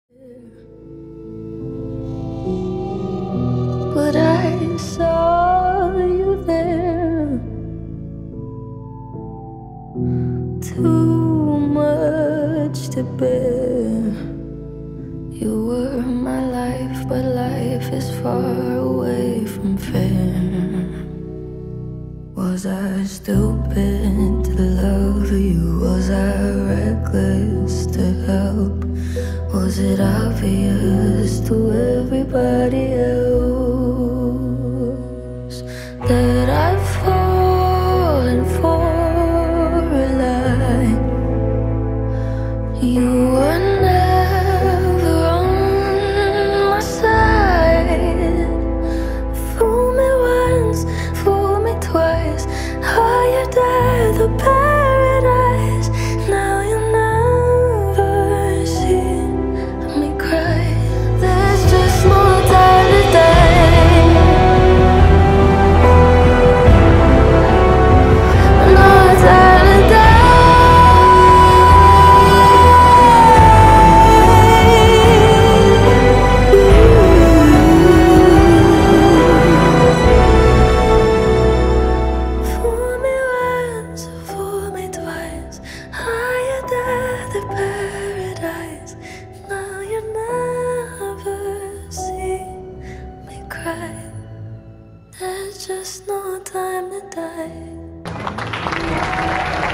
But I saw you there, too much to bear. You were my life, but life is far away from fair. Was I stupid to love you? Was I reckless to help? Was it obvious to everybody else that I've fallen for a lie? You were never on my side. Fool me once, fool me twice. Higher than the paradise. Now you never see me cry. There's just no time to die. No time to die. Fool me once, fool me twice. Higher than the paradise. Now you never see me cry. There's just no time to die.